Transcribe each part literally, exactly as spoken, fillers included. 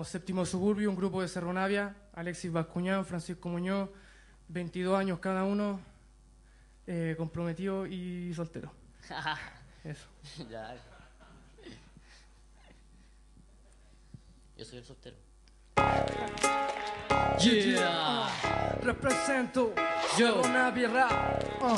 Somos Séptimo Suburbio, un grupo de Cerro Navia, Alexis Bascuñán, Francisco Muñoz, veintidós años cada uno, eh, comprometido y soltero. Eso. Ya. Yo soy el soltero. Yeah. Uh, represento Cerro Navia Rap. Uh.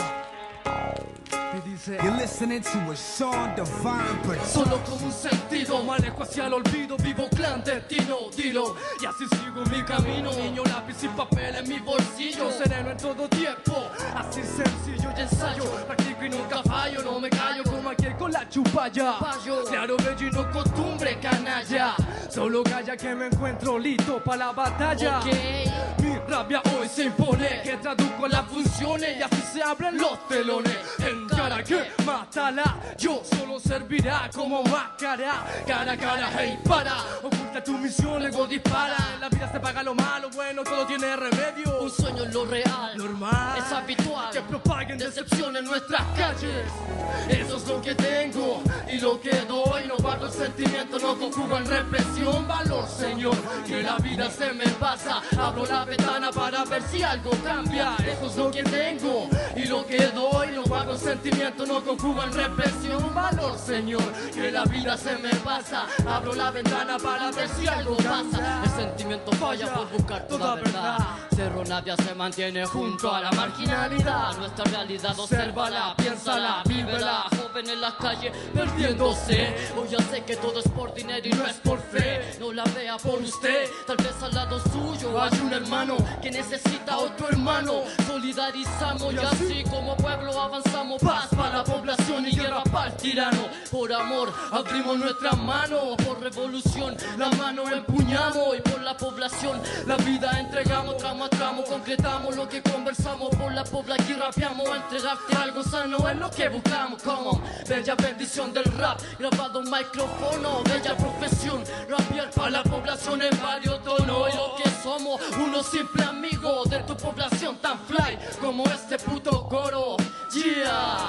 Y dice: You're listening to a Sean Divine production. Solo como un sentido, me alejo hacia el olvido, vivo clandestino, dilo. Y así sigo mi camino, niño, lápiz y papel en mi bolsillo, sereno en todo tiempo, así sencillo y ensayo, practico y nunca fallo, no me callo como aquel con la chupalla. Claro, bello y no costumbre, canalla, solo calla que me encuentro listo para la batalla. Okay. Mi rabia hoy se impone, que traduzco las funciones y así se abren los telones. Encara que mátala, yo solo servirá como máscara. Cara a cara, hey, para, oculta tu misión, luego dispara. En la vida se paga lo malo, bueno, todo tiene remedio. Un sueño es lo real, normal, es habitual que propaguen decepción en nuestras calles. Eso es lo que tengo y lo que doy. No guardo el sentimiento, no conjugo en represión. Valor, señor, que la vida se me pasa. Abro la ventana para ver si algo cambia. Eso es lo que tengo y lo que doy. No guardo el sentimiento, no conjugo en represión. Valor, señor, que la vida se me pasa. Abro la ventana para ver si algo pasa. El sentimiento falla por buscar toda verdad. Cerro Navia se mantiene junto a la marginalidad. Nuestra realidad, obsérvala, piénsala, vívela. Joven en la calle perdiéndose. Hoy ya sé que todo es por dinero y no es por fe. No la vea por usted, tal vez al lado suyo hay un hermano que necesita otro hermano. Solidarizamos y así como pueblo avanzamos. Paz para la población y guerra para el tirano. Por amor abrimos nuestras manos, por revolución la mano empuñamos. Y por la población la vida entregamos. Tramo a tramo concretamos lo que conversamos. Por la pobla aquí rapeamos. Entregarte algo sano es lo que buscamos. Como bella bendición del rap, grabado en micrófono. Bella profesión, rapear para la población en varios tonos. Y lo que somos, unos simples amigos de tu población tan fly como este puto coro. Yeah.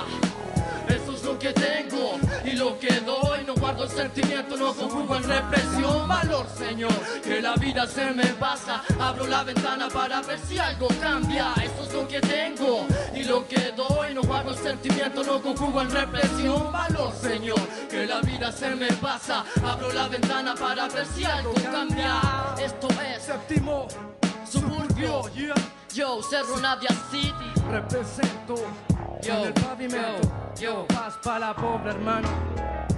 Eso es lo que tengo y lo que doy. No guardo el sentimiento, no conjugo en represión. Valor, señor, que la vida se me pasa. Abro la ventana para ver si algo cambia. Eso es lo que tengo y lo que doy. No guardo el sentimiento, no conjugo en represión. Valor, señor, que la vida se me pasa. Abro la ventana para ver si algo cambia. Esto es Séptimo Suburbio. Yeah. Yo, Cerro Navia City. Represento Yo, en el pavimento. yo, yo. Paz para la pobre, hermano.